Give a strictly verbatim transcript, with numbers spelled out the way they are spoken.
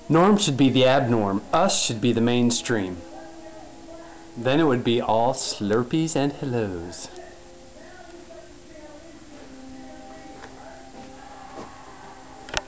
Norm should be the abnorm. Us should be the mainstream. Then it would be all Slurpees and hellos.